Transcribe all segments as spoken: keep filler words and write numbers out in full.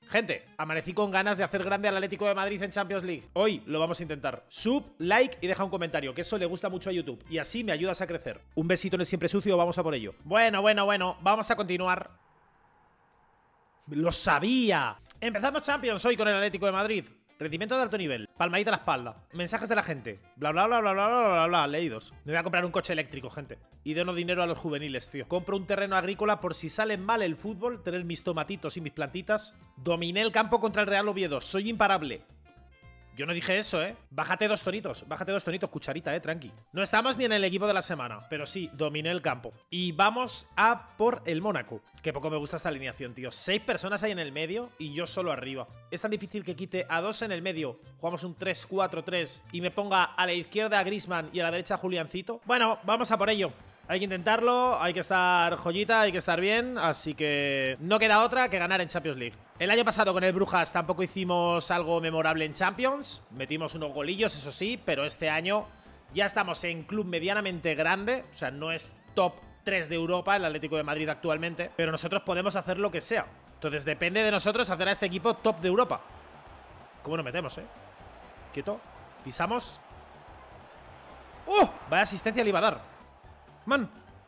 Gente, amanecí con ganas de hacer grande al Atlético de Madrid en Champions League. Hoy lo vamos a intentar. Sub, like y deja un comentario, que eso le gusta mucho a YouTube. Y así me ayudas a crecer. Un besito en el siempre sucio, vamos a por ello. Bueno, bueno, bueno, vamos a continuar. ¡Lo sabía! Empezamos Champions hoy con el Atlético de Madrid. Rendimiento de alto nivel, palmadita a la espalda, mensajes de la gente, bla bla bla bla bla bla bla bla, leídos. Me voy a comprar un coche eléctrico, gente. Y dono dinero a los juveniles, tío. Compro un terreno agrícola por si sale mal el fútbol, tener mis tomatitos y mis plantitas. Dominé el campo contra el Real Oviedo, soy imparable. Yo no dije eso, ¿eh? Bájate dos tonitos, bájate dos tonitos, cucharita, ¿eh? Tranqui. No estamos ni en el equipo de la semana, pero sí, dominé el campo. Y vamos a por el Mónaco. Que poco me gusta esta alineación, tío. Seis personas hay en el medio y yo solo arriba. Es tan difícil que quite a dos en el medio. Jugamos un tres cuatro tres y me ponga a la izquierda a Griezmann y a la derecha a Juliancito. Bueno, vamos a por ello. Hay que intentarlo, hay que estar joyita, hay que estar bien, así que no queda otra que ganar en Champions League. El año pasado con el Brujas tampoco hicimos algo memorable en Champions, metimos unos golillos, eso sí, pero este año ya estamos en club medianamente grande, o sea, no es top tres de Europa el Atlético de Madrid actualmente, pero nosotros podemos hacer lo que sea. Entonces depende de nosotros hacer a este equipo top de Europa. ¿Cómo nos metemos, eh? Quieto, pisamos. ¡Oh! Vaya asistencia le iba a dar. Man.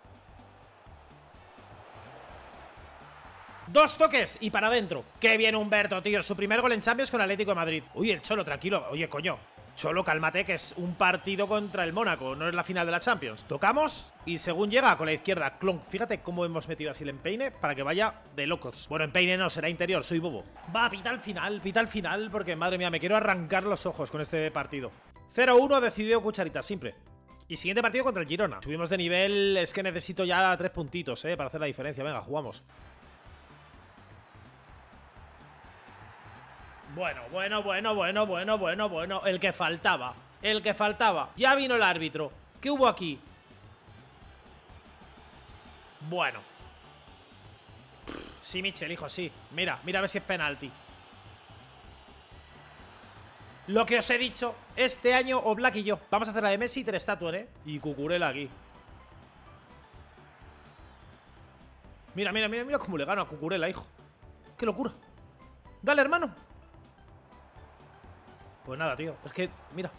Dos toques y para adentro. Qué bien Humberto, tío. Su primer gol en Champions con Atlético de Madrid. Uy, el Cholo, tranquilo. Oye, coño. Cholo, cálmate, que es un partido contra el Mónaco. No es la final de la Champions. Tocamos y según llega con la izquierda, clonk. Fíjate cómo hemos metido así el empeine para que vaya de locos. Bueno, empeine no, será interior. Soy bobo. Va, pita al final, pita al final. Porque, madre mía, me quiero arrancar los ojos con este partido. cero uno decidió Cucharita, simple. Y siguiente partido contra el Girona. Subimos de nivel, es que necesito ya tres puntitos, eh, para hacer la diferencia. Venga, jugamos. Bueno, bueno, bueno, bueno, bueno, bueno, bueno. El que faltaba, el que faltaba. Ya vino el árbitro. ¿Qué hubo aquí? Bueno. Sí, Michel, hijo, sí. Mira, mira a ver si es penalti. Lo que os he dicho, este año Oblak y yo. Vamos a hacer la de Messi y Ter Stegen, ¿eh? Y Cucurella aquí. Mira, mira, mira, mira cómo le gano a Cucurella, hijo. ¡Qué locura! ¡Dale, hermano! Pues nada, tío. Es que, mira.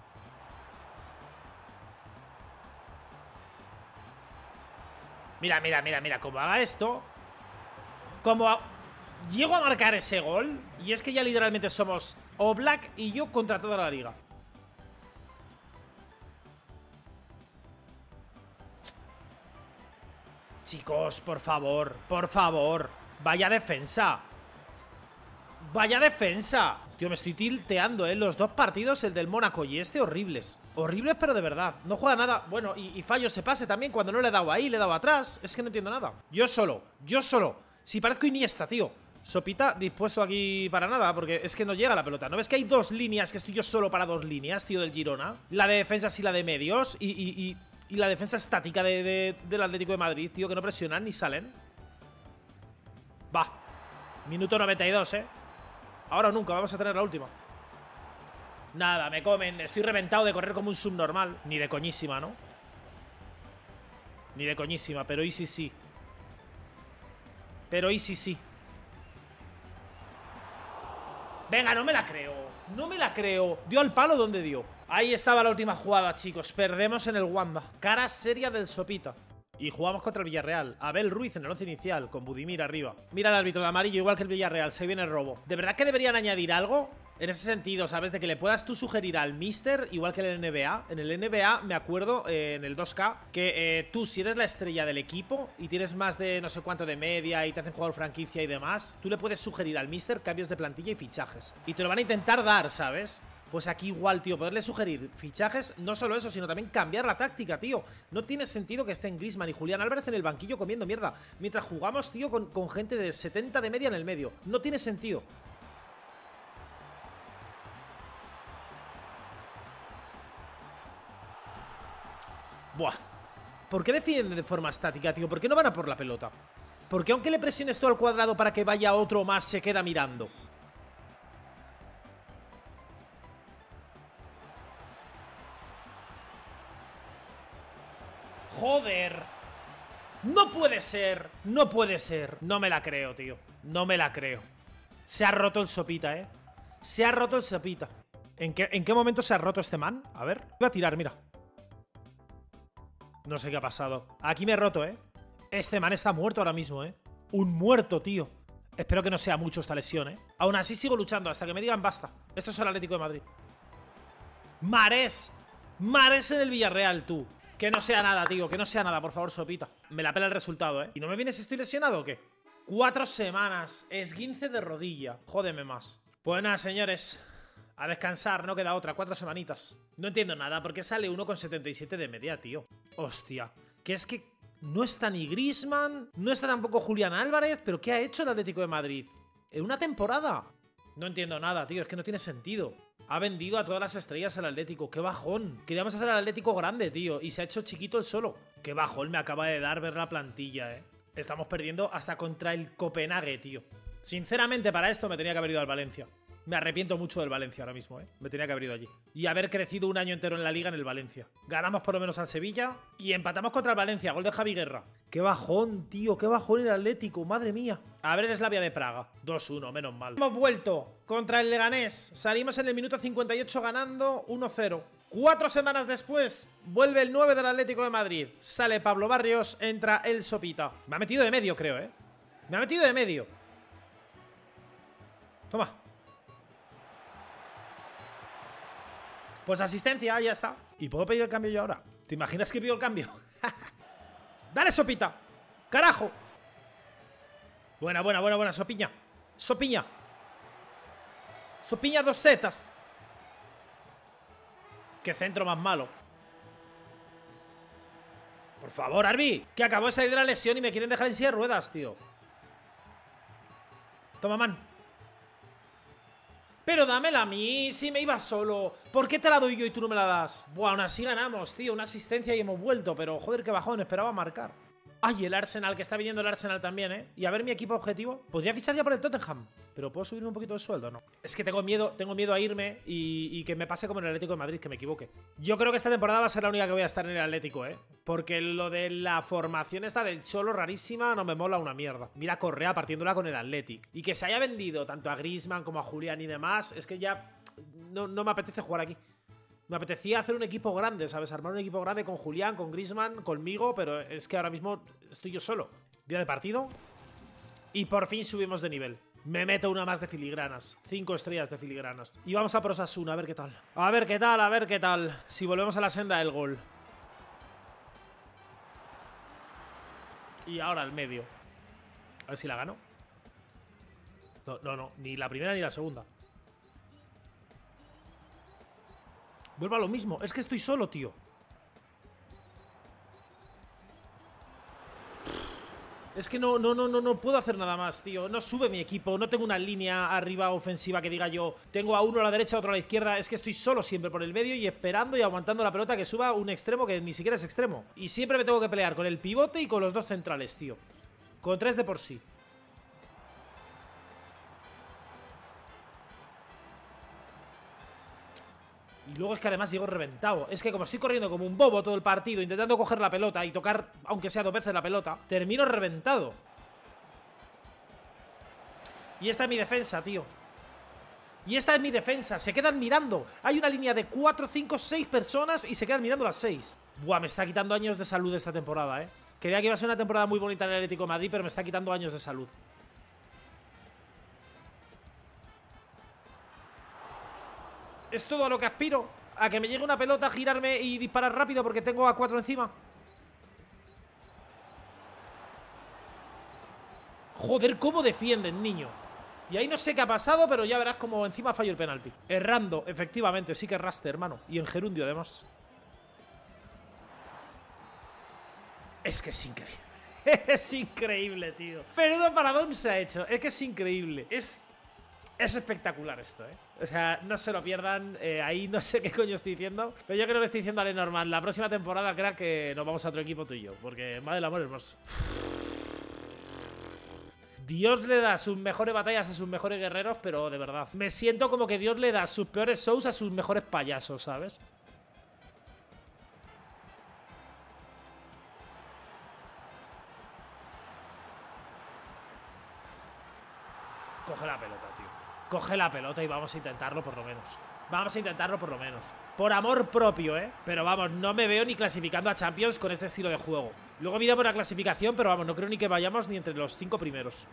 Mira, mira, mira, mira. Como haga esto. Como ha... Llego a marcar ese gol y es que ya literalmente somos Oblak y yo contra toda la liga. Chicos, por favor, por favor. Vaya defensa. Vaya defensa. Tío, me estoy tilteando, eh. Los dos partidos, el del Mónaco y este, horribles. Horribles, pero de verdad. No juega nada. Bueno, y, y fallo ese pase también cuando no le he dado ahí, le he dado atrás. Es que no entiendo nada. Yo solo, yo solo. Si parezco Iniesta, tío. Sopita dispuesto aquí para nada, porque es que no llega la pelota. ¿No ves que hay dos líneas, que estoy yo solo para dos líneas, tío, del Girona? La de defensas y la de medios. Y, y, y, y la defensa estática de, de, del Atlético de Madrid, tío, que no presionan ni salen. Va. Minuto noventa y dos, eh. Ahora o nunca, vamos a tener la última. Nada, me comen. Estoy reventado de correr como un subnormal. Ni de coñísima, ¿no? Ni de coñísima, pero y sí, sí. Pero y sí, sí. Venga, no me la creo. No me la creo. ¿Dio al palo? ¿Dónde dio? Ahí estaba la última jugada, chicos. Perdemos en el Wanda. Cara seria del Sopita. Y jugamos contra el Villarreal. Abel Ruiz en el once inicial, con Budimir arriba. Mira el árbitro de amarillo, igual que el Villarreal. Se viene el robo. ¿De verdad que deberían añadir algo? En ese sentido, ¿sabes? De que le puedas tú sugerir al Mister, igual que en el N B A. En el N B A, me acuerdo, eh, en el dos K, que eh, tú, si eres la estrella del equipo y tienes más de no sé cuánto de media y te hacen jugador franquicia y demás, tú le puedes sugerir al Mister cambios de plantilla y fichajes. Y te lo van a intentar dar, ¿sabes? Pues aquí igual, tío, poderle sugerir fichajes, no solo eso, sino también cambiar la táctica, tío. No tiene sentido que estén Griezmann y Julián Álvarez en el banquillo comiendo mierda mientras jugamos, tío, con, con gente de setenta de media en el medio. No tiene sentido. Buah. ¿Por qué defienden de forma estática, tío? ¿Por qué no van a por la pelota? ¿Por qué aunque le presiones todo al cuadrado para que vaya otro más se queda mirando? ¡Joder! ¡No puede ser! ¡No puede ser! No me la creo, tío. No me la creo. Se ha roto el sopita, eh. Se ha roto el sopita. ¿En qué, ¿En qué momento se ha roto este man? A ver. Iba a tirar, mira. No sé qué ha pasado. Aquí me he roto, eh. Este man está muerto ahora mismo, eh. Un muerto, tío. Espero que no sea mucho esta lesión, eh. Aún así sigo luchando hasta que me digan basta. Esto es el Atlético de Madrid. Marés. Marés en el Villarreal, tú. Que no sea nada, tío. Que no sea nada, por favor, sopita. Me la pela el resultado, eh. ¿Y no me vienes si estoy lesionado o qué? Cuatro semanas. Esguince de rodilla. Jódeme más. Pues nada, señores. A descansar, no queda otra. Cuatro semanitas. No entiendo nada. ¿Por qué sale uno con setenta y siete de media, tío? Hostia. Que es que no está ni Griezmann. No está tampoco Julián Álvarez. ¿Pero qué ha hecho el Atlético de Madrid? ¿En una temporada? No entiendo nada, tío. Es que no tiene sentido. Ha vendido a todas las estrellas al Atlético. ¡Qué bajón! Queríamos hacer al Atlético grande, tío. Y se ha hecho chiquito el solo. ¡Qué bajón me acaba de dar ver la plantilla, eh! Estamos perdiendo hasta contra el Copenhague, tío. Sinceramente, para esto me tenía que haber ido al Valencia. Me arrepiento mucho del Valencia ahora mismo, ¿eh? Me tenía que haber ido allí. Y haber crecido un año entero en la liga en el Valencia. Ganamos por lo menos al Sevilla y empatamos contra el Valencia. Gol de Javi Guerra. ¡Qué bajón, tío! ¡Qué bajón el Atlético! ¡Madre mía! A ver el Slavia de Praga. dos uno, menos mal. Hemos vuelto contra el Leganés. Salimos en el minuto cincuenta y ocho ganando uno cero. Cuatro semanas después, vuelve el nueve del Atlético de Madrid. Sale Pablo Barrios, entra el Sopita. Me ha metido de medio, creo, ¿eh? Me ha metido de medio. Toma. Pues asistencia, ya está. ¿Y puedo pedir el cambio yo ahora? ¿Te imaginas que pido el cambio? ¡Dale, Sopita! ¡Carajo! Buena, buena, buena, buena, Sopiña. Sopiña. Sopiña dos zetas. ¡Qué centro más malo! Por favor, Arbi, que acabo de salir de la lesión y me quieren dejar en silla de ruedas, tío. Toma, man. Pero dámela a mí, si me iba solo. ¿Por qué te la doy yo y tú no me la das? Buah, aún así ganamos, tío. Una asistencia y hemos vuelto. Pero joder, qué bajón, esperaba marcar. Ay, el Arsenal, que está viniendo el Arsenal también, ¿eh? Y a ver mi equipo objetivo. Podría fichar ya por el Tottenham, pero ¿puedo subirme un poquito el sueldo? No. Es que tengo miedo, tengo miedo a irme y, y que me pase como en el Atlético de Madrid, que me equivoque. Yo creo que esta temporada va a ser la única que voy a estar en el Atlético, ¿eh? Porque lo de la formación esta del Cholo rarísima no me mola una mierda. Mira Correa partiéndola con el Athletic. Y que se haya vendido tanto a Griezmann como a Julián y demás, es que ya no, no me apetece jugar aquí. Me apetecía hacer un equipo grande, ¿sabes? Armar un equipo grande con Julián, con Griezmann, conmigo, pero es que ahora mismo estoy yo solo. Día de partido. Y por fin subimos de nivel. Me meto una más de filigranas. Cinco estrellas de filigranas. Y vamos a por Osasuna, a ver qué tal. A ver qué tal, a ver qué tal. Si volvemos a la senda del gol. Y ahora al medio. A ver si la gano. No, no, no. Ni la primera ni la segunda. Vuelvo a lo mismo. Es que estoy solo, tío. Es que no, no, no, no, no puedo hacer nada más, tío. No sube mi equipo. No tengo una línea arriba ofensiva que diga yo tengo a uno a la derecha, otro a la izquierda. Es que estoy solo siempre por el medio y esperando y aguantando la pelota que suba un extremo que ni siquiera es extremo. Y siempre me tengo que pelear con el pivote y con los dos centrales, tío. Con tres de por sí. Y luego es que además llego reventado. Es que como estoy corriendo como un bobo todo el partido, intentando coger la pelota y tocar, aunque sea dos veces la pelota, termino reventado. Y esta es mi defensa, tío. Y esta es mi defensa. Se quedan mirando. Hay una línea de cuatro, cinco, seis personas y se quedan mirando las seis. Buah, me está quitando años de salud esta temporada, eh. Creía que iba a ser una temporada muy bonita en el Atlético de Madrid, pero me está quitando años de salud. Es todo a lo que aspiro. A que me llegue una pelota, girarme y disparar rápido porque tengo a cuatro encima. Joder, cómo defienden, niño. Y ahí no sé qué ha pasado, pero ya verás como encima fallo el penalti. Errando, efectivamente, sí que erraste, hermano. Y en gerundio, además. Es que es increíble. Es increíble, tío. Menudo paradón se ha hecho. Es que es increíble. Es... Es espectacular esto, ¿eh? O sea, no se lo pierdan. eh, Ahí no sé qué coño estoy diciendo, pero yo creo que estoy diciendo a Lenormand. La próxima temporada, crack, que nos vamos a otro equipo tú y yo. Porque, madre del amor hermoso. Dios le da sus mejores batallas a sus mejores guerreros, pero de verdad, me siento como que Dios le da sus peores shows a sus mejores payasos, ¿sabes? Coge la pelota, tío. tío. Coge la pelota y vamos a intentarlo por lo menos. Vamos a intentarlo por lo menos. Por amor propio, ¿eh? Pero vamos, no me veo ni clasificando a Champions con este estilo de juego. Luego miramos la clasificación, pero vamos, no creo ni que vayamos ni entre los cinco primeros.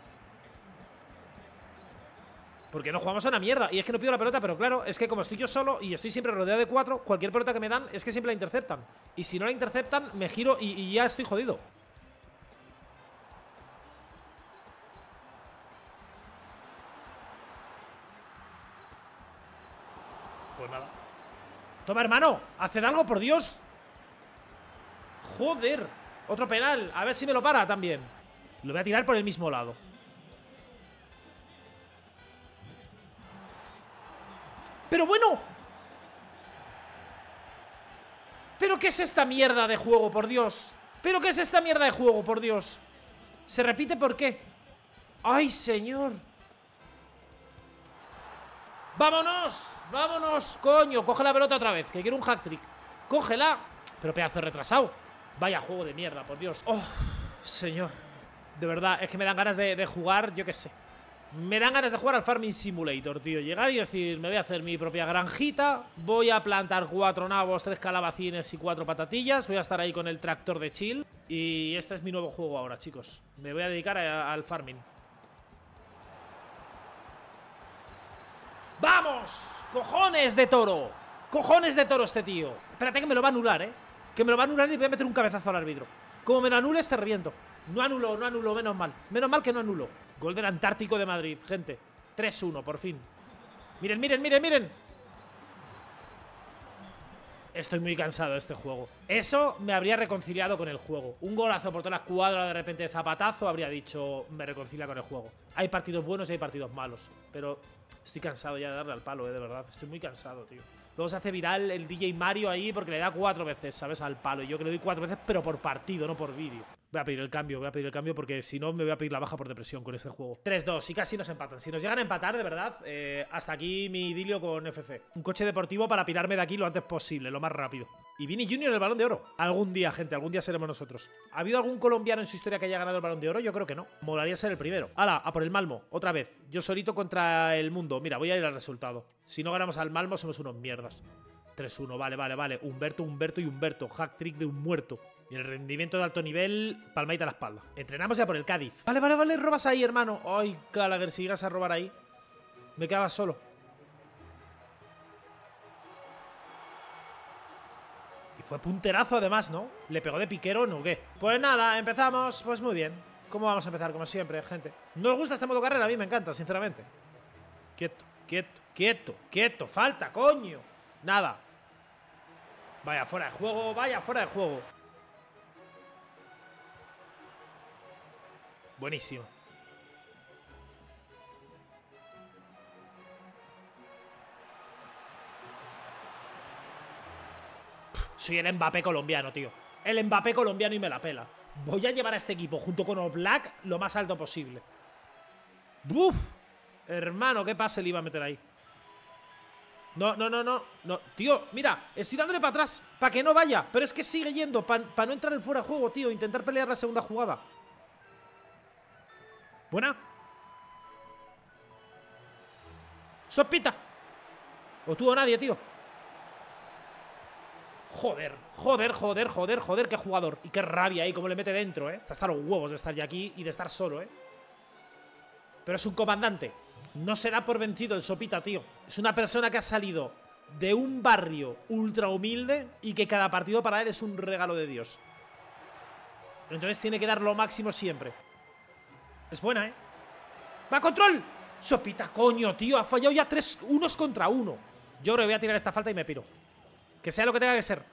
Porque no jugamos a una mierda. Y es que no pido la pelota, pero claro, es que como estoy yo solo y estoy siempre rodeado de cuatro, cualquier pelota que me dan es que siempre la interceptan. Y si no la interceptan, me giro y, y ya estoy jodido. Pues nada. Toma, hermano, haced algo, por Dios. Joder. Otro penal, a ver si me lo para también. Lo voy a tirar por el mismo lado. Pero bueno. ¿Pero qué es esta mierda de juego, por Dios? ¿Pero qué es esta mierda de juego, por Dios? ¿Se repite por qué? ¡Ay, señor! ¡Vámonos! ¡Vámonos! ¡Coño! Coge la pelota otra vez, que quiero un hat-trick. ¡Cógela! Pero pedazo de retrasado. Vaya juego de mierda, por Dios. ¡Oh, señor! De verdad, es que me dan ganas de, de jugar, yo qué sé. Me dan ganas de jugar al Farming Simulator, tío. Llegar y decir, me voy a hacer mi propia granjita. Voy a plantar cuatro nabos, tres calabacines y cuatro patatillas. Voy a estar ahí con el tractor de chill. Y este es mi nuevo juego ahora, chicos. Me voy a dedicar a, al farming. ¡Vamos! ¡Cojones de toro! ¡Cojones de toro este tío! Espérate que me lo va a anular, ¿eh? Que me lo va a anular y voy a meter un cabezazo al árbitro. Como me lo anules, te reviento. No anuló, no anuló, menos mal. Menos mal que no anuló. Gol del Antártico de Madrid, gente. tres uno, por fin. Miren, miren, miren, miren. Estoy muy cansado de este juego. Eso me habría reconciliado con el juego. Un golazo por toda la escuadra, de repente de zapatazo, habría dicho, me reconcilia con el juego. Hay partidos buenos y hay partidos malos. Pero estoy cansado ya de darle al palo, eh, de verdad. Estoy muy cansado, tío. Luego se hace viral el D J Mario ahí porque le da cuatro veces, ¿sabes? Al palo. Y yo que le doy cuatro veces, pero por partido, no por vídeo. Voy a pedir el cambio, voy a pedir el cambio porque si no me voy a pedir la baja por depresión con este juego. tres dos y casi nos empatan. Si nos llegan a empatar, de verdad, eh, hasta aquí mi idilio con F C. Un coche deportivo para pirarme de aquí lo antes posible, lo más rápido. Y Vini Junior el Balón de Oro. Algún día, gente, algún día seremos nosotros. ¿Ha habido algún colombiano en su historia que haya ganado el Balón de Oro? Yo creo que no. Molaría ser el primero. ¡Hala! A por el Malmo, otra vez. Yo solito contra el mundo. Mira, voy a ir al resultado. Si no ganamos al Malmo, somos unos mierdas. tres uno, vale, vale, vale. Humberto, Humberto y Humberto. Hack trick de un muerto. Y el rendimiento de alto nivel, palmadita a la espalda. Entrenamos ya por el Cádiz. Vale, vale, vale, robas ahí, hermano. Ay, Gallagher, si llegas a robar ahí, me quedaba solo. Y fue punterazo además, ¿no? Le pegó de piquero, ¿no qué? Pues nada, empezamos, pues muy bien. ¿Cómo vamos a empezar? Como siempre, gente. No os gusta este modo carrera, a mí me encanta, sinceramente. Quieto, quieto, quieto, quieto. Falta, coño. Nada. Vaya fuera de juego, vaya fuera de juego. Buenísimo. Soy el Mbappé colombiano, tío. El Mbappé colombiano y me la pela. Voy a llevar a este equipo junto con Oblak lo más alto posible. ¡Buf! Hermano, qué pase le iba a meter ahí. No, no, no, no, no. Tío, mira, estoy dándole para atrás para que no vaya, pero es que sigue yendo para pa no entrar en fuera de juego, tío. Intentar pelear la segunda jugada. Buena. Sopita. O tú o nadie, tío. Joder, joder, joder, joder, joder, qué jugador. Y qué rabia ahí, como le mete dentro, eh. Hasta los huevos de estar ya aquí y de estar solo, eh. Pero es un comandante. No se da por vencido el Sopita, tío. Es una persona que ha salido de un barrio ultra humilde y que cada partido para él es un regalo de Dios. Entonces tiene que dar lo máximo siempre. Es buena, ¿eh? ¡Va, control! Sopita, coño, tío. Ha fallado ya tres unos contra uno. Yo creo que voy a tirar esta falta y me piro. Que sea lo que tenga que ser.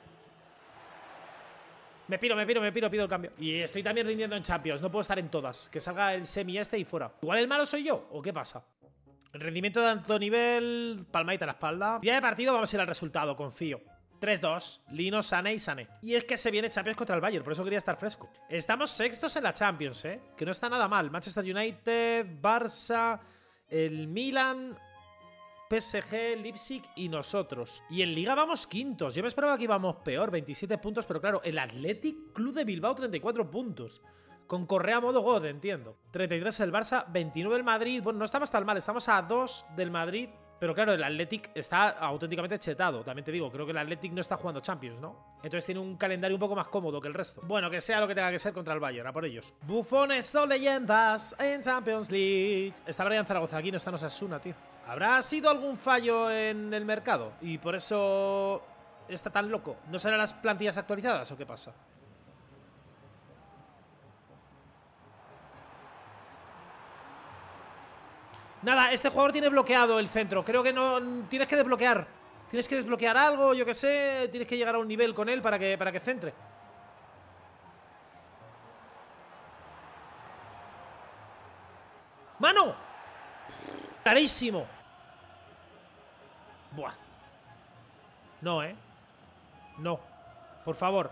Me piro, me piro, me piro, pido el cambio. Y estoy también rindiendo en Champions. No puedo estar en todas. Que salga el semi este y fuera. ¿Igual el malo soy yo? ¿O qué pasa? El rendimiento de alto nivel, palmadita a la espalda. Día de partido, vamos a ir al resultado, confío. tres dos, Lino, Sané y Sané. Y es que se viene Champions contra el Bayern, por eso quería estar fresco. Estamos sextos en la Champions, ¿eh? Que no está nada mal. Manchester United, Barça, el Milan, P S G, Leipzig y nosotros. Y en Liga vamos quintos. Yo me esperaba que íbamos peor, veintisiete puntos, pero claro, el Athletic Club de Bilbao, treinta y cuatro puntos. Con Correa modo God, entiendo. treinta y tres el Barça, veintinueve el Madrid. Bueno, no estamos tan mal, estamos a dos del Madrid. Pero claro, el Athletic está auténticamente chetado. También te digo, creo que el Athletic no está jugando Champions, ¿no? Entonces tiene un calendario un poco más cómodo que el resto. Bueno, que sea lo que tenga que ser contra el Bayern, a por ellos. Bufones son leyendas en Champions League. Está Brian Zaragoza, aquí no está Osasuna, tío. ¿Habrá sido algún fallo en el mercado? Y por eso está tan loco. ¿No serán las plantillas actualizadas o qué pasa? Nada, este jugador tiene bloqueado el centro. Creo que no... Tienes que desbloquear. Tienes que desbloquear algo, yo que sé. Tienes que llegar a un nivel con él para que, para que centre. ¡Mano! Clarísimo. Buah. No, ¿eh? No. Por favor.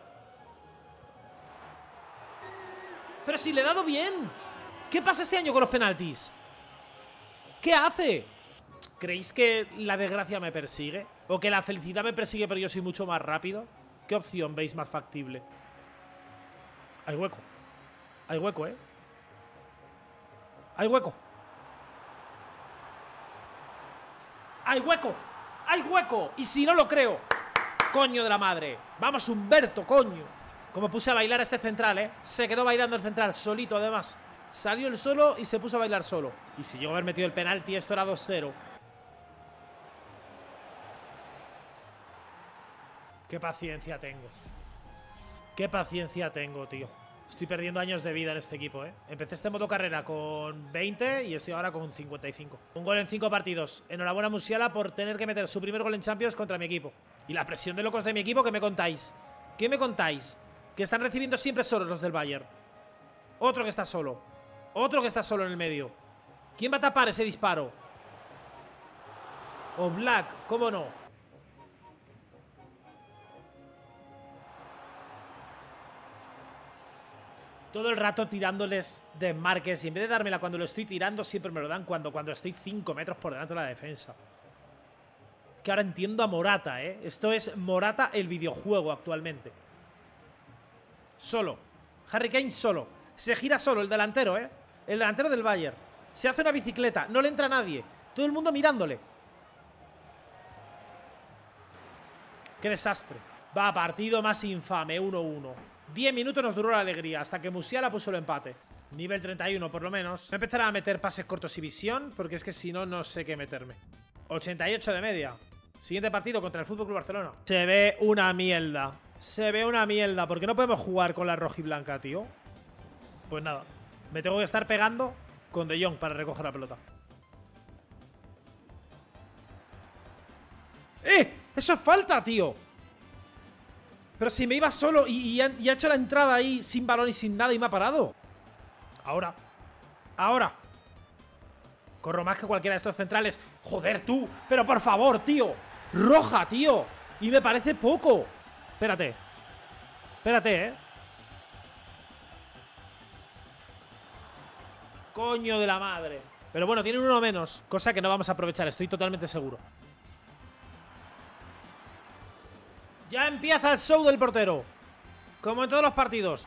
Pero si le he dado bien. ¿Qué pasa este año con los penaltis? ¿Qué hace? ¿Creéis que la desgracia me persigue? ¿O que la felicidad me persigue pero yo soy mucho más rápido? ¿Qué opción veis más factible? Hay hueco. Hay hueco, ¿eh? Hay hueco. ¡Hay hueco! ¡Hay hueco! Y si no lo creo, coño de la madre. Vamos, Humberto, coño. Como puse a bailar a este central, ¿eh? Se quedó bailando el central, solito además. Salió el solo y se puso a bailar solo. Y si yo haber metido el penalti, esto era dos cero. Qué paciencia tengo. Qué paciencia tengo, tío. Estoy perdiendo años de vida en este equipo, ¿eh? Empecé este modo carrera con veinte y estoy ahora con cincuenta y cinco. Un gol en cinco partidos. Enhorabuena, Musiala, por tener que meter su primer gol en Champions contra mi equipo. Y la presión de locos de mi equipo, ¿qué me contáis? ¿Qué me contáis? Que están recibiendo siempre solos los del Bayern. Otro que está solo. Otro que está solo en el medio. ¿Quién va a tapar ese disparo? O Black, ¿cómo no? Todo el rato tirándoles desmarques. Y en vez de dármela cuando lo estoy tirando, siempre me lo dan cuando, cuando estoy cinco metros por delante de la defensa. Que ahora entiendo a Morata, ¿eh? Esto es Morata el videojuego actualmente. Solo. Harry Kane solo. Se gira solo el delantero, ¿eh? El delantero del Bayern. Se hace una bicicleta. No le entra nadie. Todo el mundo mirándole. Qué desastre. Va, partido más infame. uno uno. diez minutos nos duró la alegría. Hasta que Musiala puso el empate. Nivel treinta y uno por lo menos. Voy a empezar a meter pases cortos y visión. Porque es que si no, no sé qué meterme. ochenta y ocho de media. Siguiente partido contra el F C Barcelona. Se ve una mierda. Se ve una mierda. ¿Por qué no podemos jugar con la rojiblanca, tío? Pues nada. Me tengo que estar pegando con De Jong para recoger la pelota. ¡Eh! ¡Eso es falta, tío! Pero si me iba solo y, y, ha, y ha hecho la entrada ahí sin balón y sin nada y me ha parado. Ahora. Ahora. Corro más que cualquiera de estos centrales. ¡Joder, tú! ¡Pero por favor, tío! ¡Roja, tío! Y me parece poco. Espérate. Espérate, ¿eh? Coño de la madre. Pero bueno, tienen uno menos. Cosa que no vamos a aprovechar, estoy totalmente seguro. Ya empieza el show del portero. Como en todos los partidos.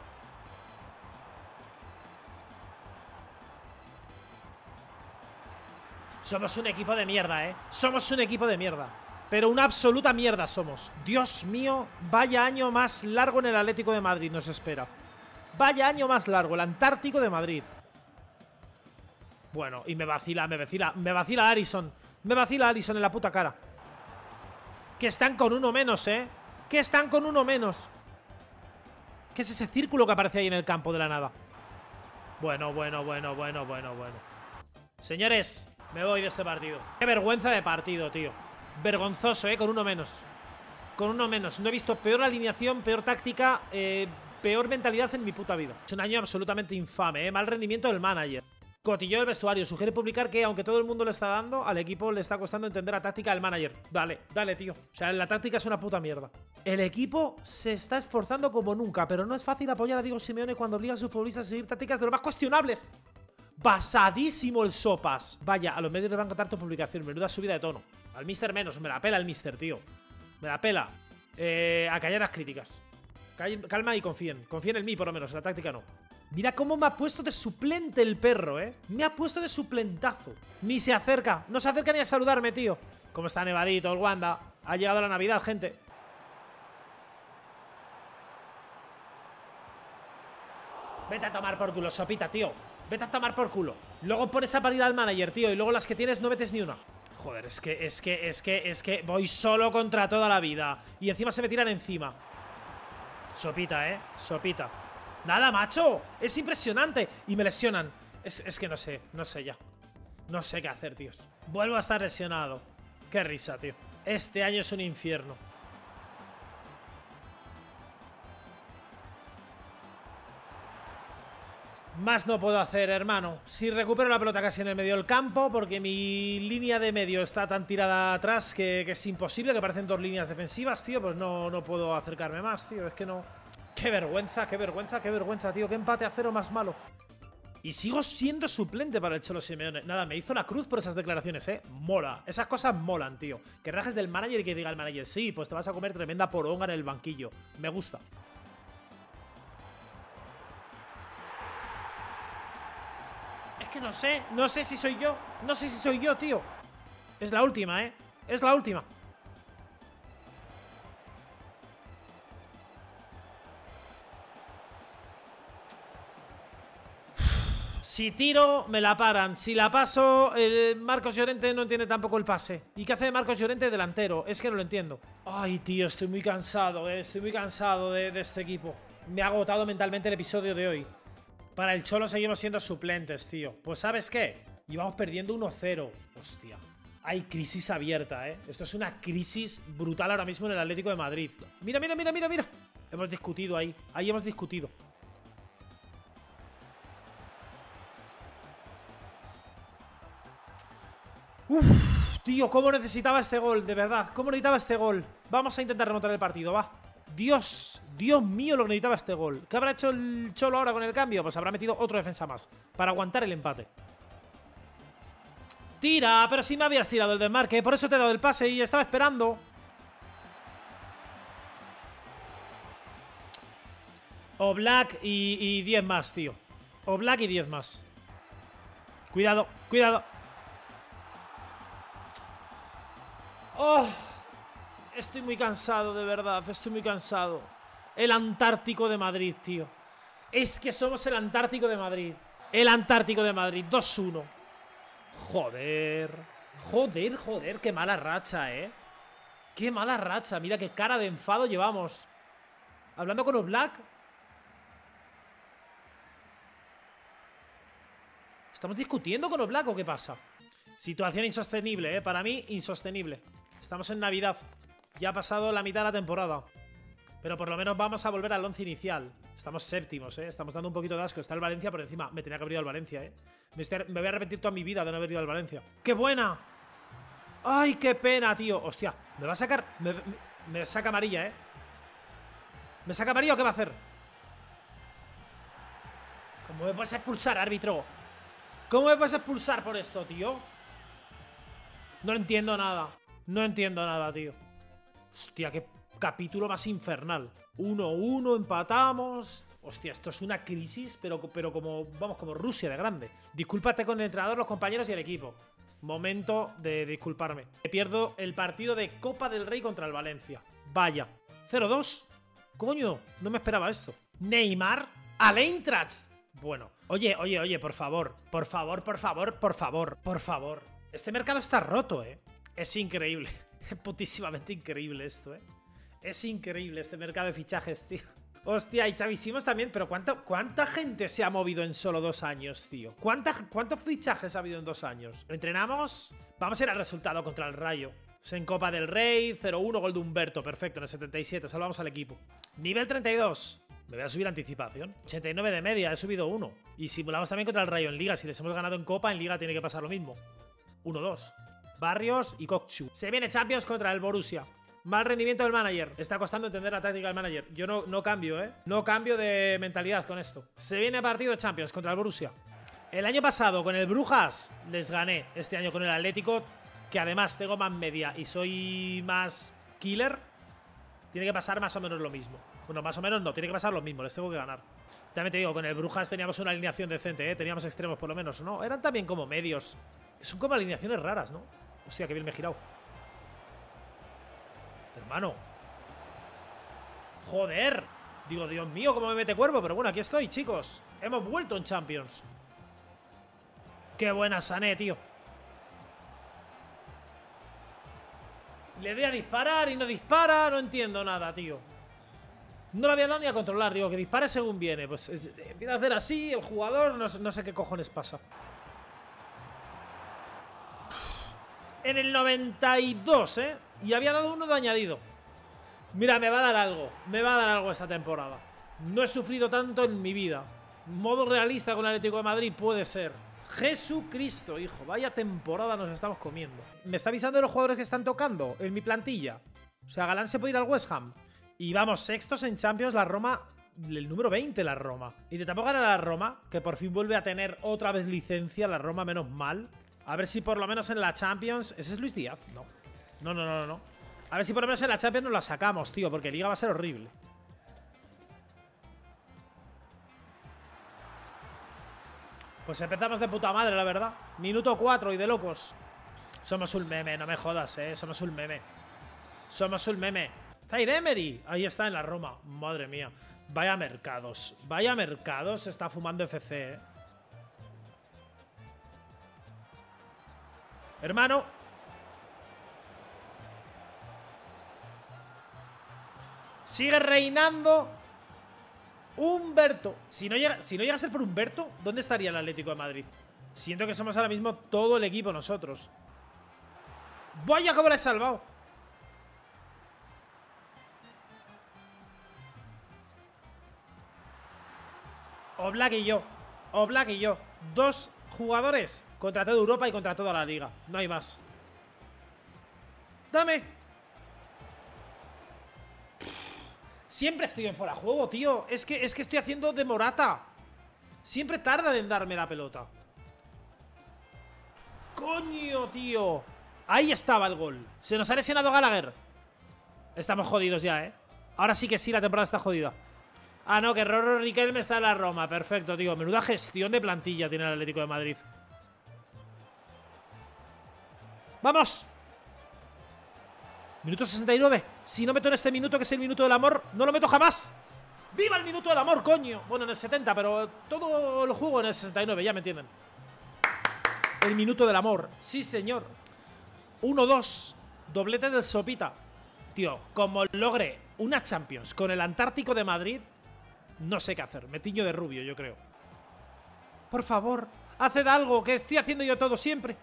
Somos un equipo de mierda, ¿eh? Somos un equipo de mierda. Pero una absoluta mierda somos. Dios mío, vaya año más largo en el Atlético de Madrid nos espera. Vaya año más largo, el Antártico de Madrid. Bueno, y me vacila, me vacila, me vacila Alisson. Me vacila Alisson en la puta cara. Que están con uno menos, ¿eh? Que están con uno menos. ¿Qué es ese círculo que aparece ahí en el campo de la nada? Bueno, bueno, bueno, bueno, bueno, bueno. Señores, me voy de este partido. Qué vergüenza de partido, tío. Vergonzoso, ¿eh? Con uno menos. Con uno menos. No he visto peor alineación, peor táctica, eh, peor mentalidad en mi puta vida. Es un año absolutamente infame, ¿eh? Mal rendimiento del manager. Cotilleo del vestuario. Sugiere publicar que, aunque todo el mundo le está dando, al equipo le está costando entender la táctica del manager. Dale, dale, tío. O sea, la táctica es una puta mierda. El equipo se está esforzando como nunca, pero no es fácil apoyar a Diego Simeone cuando obliga a sus futbolistas a seguir tácticas de lo más cuestionables. Basadísimo el sopas. Vaya, a los medios les va a encantar tu publicación. Menuda subida de tono. Al mister menos. Me la pela el mister, tío. Me la pela. Eh, a callar las críticas. Calma y confíen. Confíen en mí, por lo menos. En la táctica no. Mira cómo me ha puesto de suplente el perro, ¿eh? Me ha puesto de suplentazo. Ni se acerca. No se acerca ni a saludarme, tío. ¿Cómo está nevadito el Wanda? Ha llegado la Navidad, gente. Vete a tomar por culo, sopita, tío. Vete a tomar por culo. Luego pones a parir al manager, tío. Y luego las que tienes no metes ni una. Joder, es que, es que, es que, es que voy solo contra toda la vida. Y encima se me tiran encima. Sopita, eh, sopita. Nada, macho, es impresionante. Y me lesionan. Es, es que no sé, no sé ya. No sé qué hacer, tíos. Vuelvo a estar lesionado. Qué risa, tío. Este año es un infierno. Más no puedo hacer, hermano. Si recupero la pelota casi en el medio del campo, porque mi línea de medio está tan tirada atrás que, que es imposible, que parecen dos líneas defensivas, tío, pues no, no puedo acercarme más, tío. Es que no... Qué vergüenza, qué vergüenza, qué vergüenza, tío. Qué empate a cero más malo. Y sigo siendo suplente para el Cholo Simeone. Nada, me hizo la cruz por esas declaraciones, eh. Mola. Esas cosas molan, tío. Que rajes del manager y que diga el manager, sí, pues te vas a comer tremenda poronga en el banquillo. Me gusta. Es que no sé, no sé si soy yo. No sé si soy yo, tío. Es la última, eh. Es la última. Si tiro, me la paran. Si la paso, eh, Marcos Llorente no entiende tampoco el pase. ¿Y qué hace Marcos Llorente delantero? Es que no lo entiendo. Ay, tío, estoy muy cansado, eh. Estoy muy cansado de, de este equipo. Me ha agotado mentalmente el episodio de hoy. Para el Cholo seguimos siendo suplentes, tío. Pues ¿sabes qué? Íbamos perdiendo uno cero. Hostia. Hay crisis abierta, eh. Esto es una crisis brutal ahora mismo en el Atlético de Madrid. Mira, mira, mira, mira, mira. Hemos discutido ahí. Ahí hemos discutido. Uff, tío, cómo necesitaba este gol, de verdad. Cómo necesitaba este gol. Vamos a intentar remontar el partido, va. Dios, Dios mío, lo que necesitaba este gol. ¿Qué habrá hecho el Cholo ahora con el cambio? Pues habrá metido otro defensa más para aguantar el empate. Tira, pero si me habías tirado el desmarque. Por eso te he dado el pase y estaba esperando. Oblak y diez más, tío. Oblak y diez más. Cuidado, cuidado. Oh, estoy muy cansado, de verdad. Estoy muy cansado. El Antártico de Madrid, tío. Es que somos el Antártico de Madrid. El Antártico de Madrid, dos uno. Joder. Joder, joder, qué mala racha, eh. Qué mala racha, mira qué cara de enfado llevamos. Hablando con Oblak. ¿Estamos discutiendo con Oblak o qué pasa? Situación insostenible, eh, para mí insostenible. Estamos en Navidad. Ya ha pasado la mitad de la temporada. Pero por lo menos vamos a volver al once inicial. Estamos séptimos, eh. Estamos dando un poquito de asco. Está el Valencia por encima. Me tenía que haber ido al Valencia, eh. Me, estoy, me voy a arrepentir toda mi vida de no haber ido al Valencia. ¡Qué buena! ¡Ay, qué pena, tío! Hostia, me va a sacar... Me, me, me saca amarilla, eh. ¿Me saca amarilla o qué va a hacer? ¿Cómo me puedes expulsar, árbitro? ¿Cómo me puedes expulsar por esto, tío? No entiendo nada. No entiendo nada, tío. Hostia, qué capítulo más infernal. uno uno, empatamos. Hostia, esto es una crisis, pero, pero como, vamos, como Rusia de grande. Discúlpate con el entrenador, los compañeros y el equipo. Momento de disculparme. Pierdo el partido de Copa del Rey contra el Valencia. Vaya. cero dos. Coño, no me esperaba esto. Neymar al Eintracht. Bueno. Oye, oye, oye, por favor. Por favor, por favor, por favor. Por favor. Este mercado está roto, eh. Es increíble. Es putísimamente increíble esto, eh. Es increíble este mercado de fichajes, tío. Hostia, y Xavi Simons también, pero ¿cuánta, ¿cuánta gente se ha movido en solo dos años, tío? ¿Cuánta, ¿Cuántos fichajes ha habido en dos años? Entrenamos, vamos a ir al resultado contra el Rayo. En Copa del Rey, cero uno, gol de Humberto, perfecto, en el setenta y siete, salvamos al equipo. Nivel treinta y dos, me voy a subir anticipación. ochenta y nueve de media, he subido uno. Y simulamos también contra el Rayo en Liga, si les hemos ganado en Copa, en Liga tiene que pasar lo mismo. uno dos. Barrios y Kokchu. Se viene Champions contra el Borussia. Mal rendimiento del manager. Está costando entender la táctica del manager. Yo no, no cambio, ¿eh? No cambio de mentalidad con esto. Se viene partido de Champions contra el Borussia. El año pasado con el Brujas les gané. Este año con el Atlético, que además tengo más media y soy más killer, tiene que pasar más o menos lo mismo. Bueno, más o menos no, tiene que pasar lo mismo, les tengo que ganar. También te digo, con el Brujas teníamos una alineación decente, ¿eh? Teníamos extremos por lo menos, ¿no? Eran también como medios. Son como alineaciones raras, ¿no? Hostia, qué bien me he girado. Hermano. Joder. Digo, Dios mío, cómo me mete Cuervo. Pero bueno, aquí estoy, chicos. Hemos vuelto en Champions. Qué buena Sané, tío. Le doy a disparar y no dispara. No entiendo nada, tío. No lo había dado ni a controlar. Digo, que dispare según viene. Pues es, empieza a hacer así el jugador. No, no sé qué cojones pasa. En el noventa y dos, ¿eh? Y había dado uno de añadido. Mira, me va a dar algo. Me va a dar algo esta temporada. No he sufrido tanto en mi vida. Modo realista con el Atlético de Madrid puede ser. Jesucristo, hijo. Vaya temporada nos estamos comiendo. Me está avisando de los jugadores que están tocando en mi plantilla. O sea, Galán se puede ir al West Ham. Y vamos, sextos en Champions, la Roma. El número veinte, la Roma. Y de tampoco gana la Roma, que por fin vuelve a tener otra vez licencia. La Roma, menos mal. A ver si por lo menos en la Champions... ¿Ese es Luis Díaz? No. No, no, no, no. A ver si por lo menos en la Champions nos la sacamos, tío. Porque Liga va a ser horrible. Pues empezamos de puta madre, la verdad. Minuto cuatro y de locos. Somos un meme, no me jodas, eh. Somos un meme. Somos un meme. Zaire Emery. Ahí está en la Roma. Madre mía. Vaya mercados. Vaya mercados se está fumando F C, eh. Hermano. Sigue reinando Humberto. Si no llega, si no llega a ser por Humberto, ¿dónde estaría el Atlético de Madrid? Siento que somos ahora mismo todo el equipo nosotros. ¡Vaya cómo la he salvado! Oblak y yo. Oblak y yo. Dos jugadores contra toda Europa y contra toda la liga. No hay más. ¡Dame! Siempre estoy en fuera de juego, tío. Es que, es que estoy haciendo de Morata. Siempre tarda en darme la pelota. ¡Coño, tío! Ahí estaba el gol. Se nos ha lesionado Gallagher. Estamos jodidos ya, ¿eh? Ahora sí que sí, la temporada está jodida. Ah, no, que Roro Riquelme está en la Roma. Perfecto, tío. Menuda gestión de plantilla tiene el Atlético de Madrid. ¡Vamos! Minuto sesenta y nueve. Si no meto en este minuto, que es el minuto del amor, no lo meto jamás. ¡Viva el minuto del amor, coño! Bueno, en el setenta, pero todo el juego en el sesenta y nueve, ya me entienden. El minuto del amor. Sí, señor. uno dos. Doblete del Sopita. Tío, como logre una Champions con el Antártico de Madrid, no sé qué hacer. Me tiño de rubio, yo creo. Por favor, haced algo, que estoy haciendo yo todo siempre.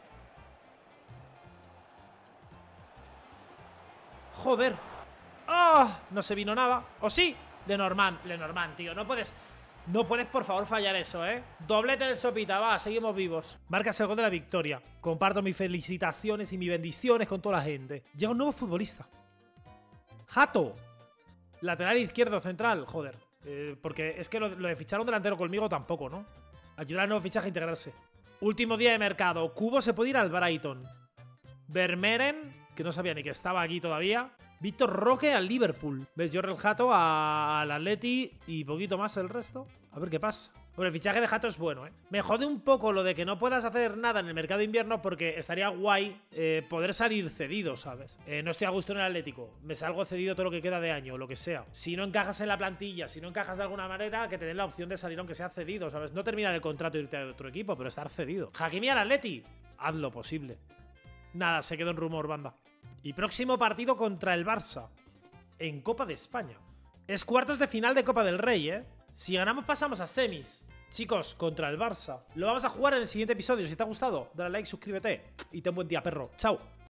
Joder. ¡Ah! Oh, no se vino nada. ¿O sí? Lenormand, Lenormand, tío. No puedes... No puedes, por favor, fallar eso, ¿eh? Doblete del Sopita, va, seguimos vivos. Marcas el gol de la victoria. Comparto mis felicitaciones y mis bendiciones con toda la gente. Llega un nuevo futbolista. Jato. Lateral izquierdo central, joder. Eh, porque es que lo, lo de fichar un delantero conmigo tampoco, ¿no? Ayudar al nuevo fichaje a integrarse. Último día de mercado. Cubo se puede ir al Brighton. Vermeeren, que no sabía ni que estaba aquí todavía. Víctor Roque al Liverpool. ¿Ves? Jorrel Jato al Atleti y poquito más el resto. A ver qué pasa. Bueno, el fichaje de Jato es bueno, ¿eh? Me jode un poco lo de que no puedas hacer nada en el mercado de invierno porque estaría guay eh, poder salir cedido, ¿sabes? Eh, no estoy a gusto en el Atlético. Me salgo cedido todo lo que queda de año, lo que sea. Si no encajas en la plantilla, si no encajas de alguna manera, que te den la opción de salir aunque sea cedido, ¿sabes? No terminar el contrato y irte a otro equipo, pero estar cedido. Hakimi al Atleti. Haz lo posible. Nada, se quedó en rumor, banda. Y próximo partido contra el Barça. En Copa de España. Es cuartos de final de Copa del Rey, ¿eh? Si ganamos pasamos a semis. Chicos, contra el Barça. Lo vamos a jugar en el siguiente episodio. Si te ha gustado, dale like, suscríbete. Y ten buen día, perro. Chao.